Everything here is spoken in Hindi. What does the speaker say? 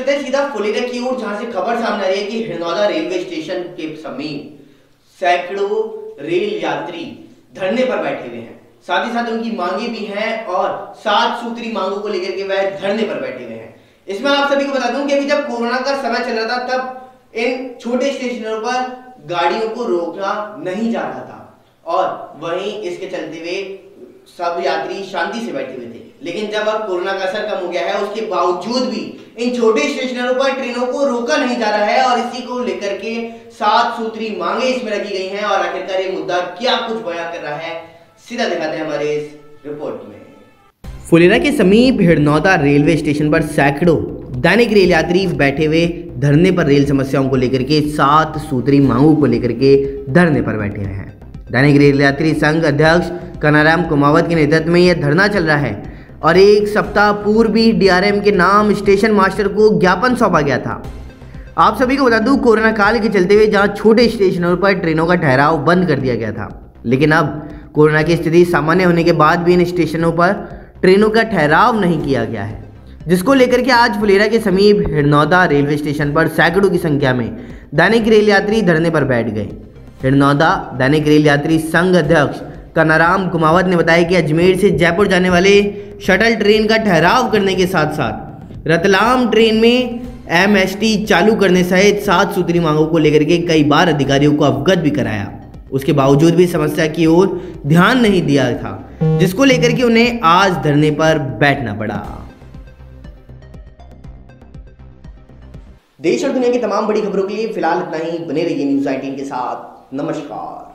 चलते हैं सीधा फुलेरा की ओर, जहां से खबर सामने आ रही है कि हिरनौदा रेलवे स्टेशन के समीप सैकड़ों रेल यात्री धरने पर बैठे हुए हैं। साथ ही साथ उनकी मांगे भी हैं और 7 सूत्री मांगों को लेकर के वह धरने पर बैठे हुए हैं। इसमें आप सभी को बता दूं कि अभी जब कोरोना का समय चल रहा था तब इन छोटे स्टेशनों पर गाड़ियों को रोकना नहीं जा रहा था और वहीं इसके चलते हुए सब यात्री शांति से बैठे हुए थे। लेकिन जब अब कोरोना का असर कम हो गया है, उसके बावजूद भी इन छोटे स्टेशनों पर ट्रेनों को रोका नहीं जा रहा है और इसी को लेकर के 7 सूत्री मांगे इसमें रखी गई हैं। और आखिरकार ये मुद्दा क्या कुछ बयां कर रहा है, सीधा दिखाते हैं हमारे इस रिपोर्ट में। फुलेरा के समीप हिरनौदा रेलवे स्टेशन पर सैकड़ों दैनिक रेल यात्री बैठे हुए धरने पर रेल समस्याओं को लेकर के 7 सूत्री मांगों को लेकर के धरने पर बैठे हुए हैं। दैनिक रेल यात्री संघ अध्यक्ष कनाराम कुमावत के नेतृत्व में यह धरना चल रहा है और एक सप्ताह पूर्व भी डीआरएम के नाम स्टेशन मास्टर को ज्ञापन सौंपा गया था। आप सभी को बता दूं, कोरोना काल के चलते हुए जहां छोटे स्टेशनों पर ट्रेनों का ठहराव बंद कर दिया गया था, लेकिन अब कोरोना की स्थिति सामान्य होने के बाद भी इन स्टेशनों पर ट्रेनों का ठहराव नहीं किया गया है, जिसको लेकर के आज फुलेरा के समीप हिरनौदा रेलवे स्टेशन पर सैकड़ों की संख्या में दैनिक रेल यात्री धरने पर बैठ गए। हिरनौदा दैनिक रेल यात्री संघ अध्यक्ष कनाराम कुमावत ने बताया कि अजमेर से जयपुर जाने वाले शटल ट्रेन का ठहराव करने के साथ साथ रतलाम ट्रेन में एमएसटी चालू करने सहित 7 सूत्री मांगों को लेकर के कई बार अधिकारियों को अवगत भी कराया। उसके बावजूद भी समस्या की ओर ध्यान नहीं दिया था, जिसको लेकर के उन्हें आज धरने पर बैठना पड़ा। देश और दुनिया की तमाम बड़ी खबरों के लिए फिलहाल इतना ही। बने रहिए न्यूज़ 18 के साथ। नमस्कार।